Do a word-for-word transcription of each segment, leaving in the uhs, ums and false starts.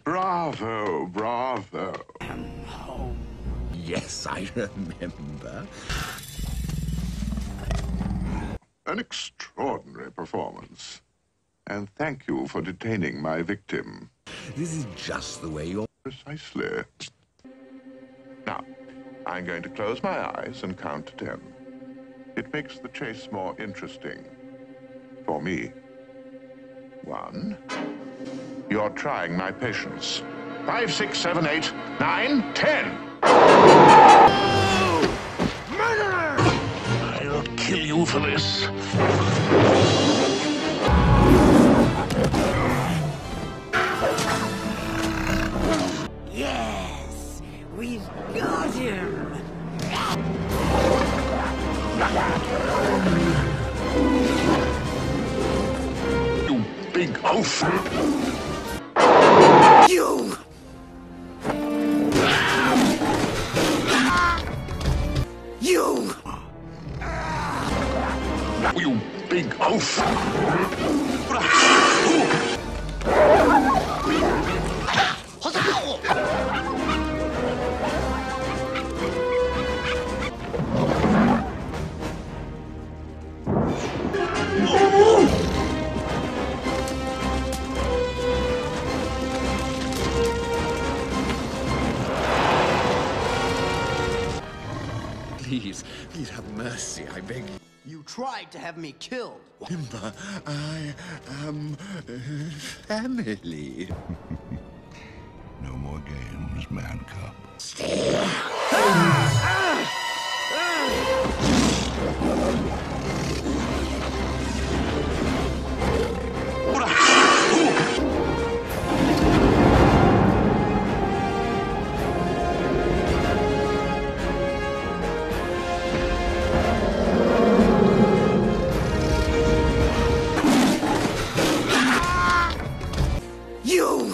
Bravo, bravo. Yes, I remember. An extraordinary performance. And thank you for detaining my victim. This is just the way you're... Precisely. Now, I'm going to close my eyes and count to ten. It makes the chase more interesting. For me. One. You're trying my patience. Five, six, seven, eight, nine, ten. Murderer! I'll kill you for this. Yes, we've got him. You big oaf! You! You! You big oaf! Please, please have mercy, I beg you. You tried to have me killed. Simba, I am uh, family. No more games, man cub. You!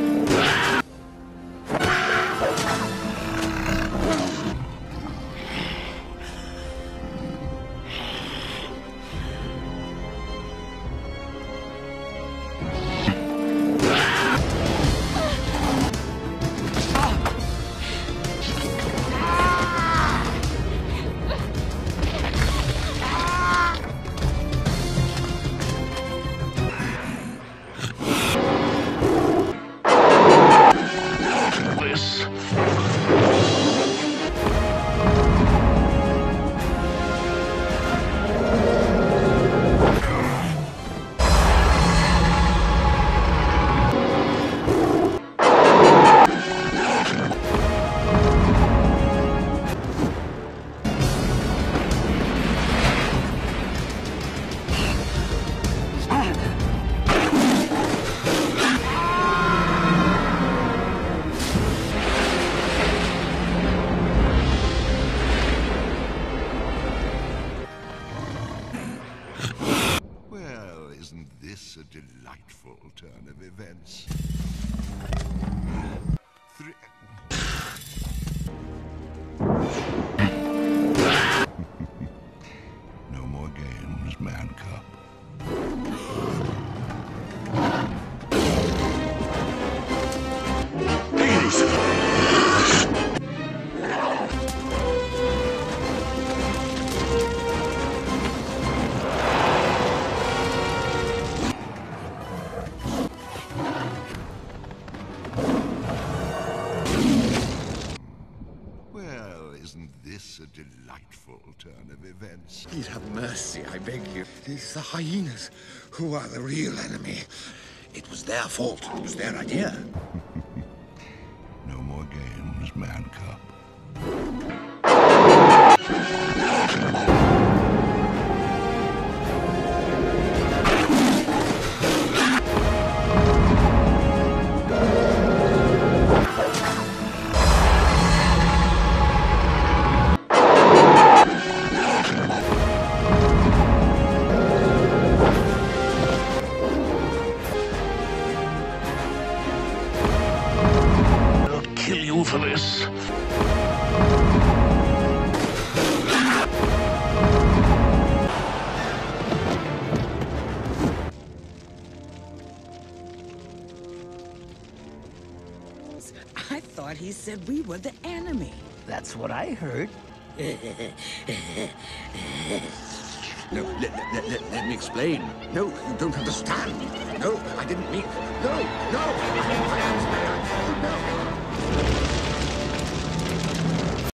Isn't this a delightful turn of events? Three... No more games, man cub. Isn't this a delightful turn of events? Please have mercy, I beg you. It's the hyenas who are the real enemy. It was their fault. It was their idea. No more games, man cub. For this. thought he said we were the enemy. That's what I heard. No, let, let, let, let me explain. No, you don't understand. No, I didn't mean... No, no! I didn't mean... No!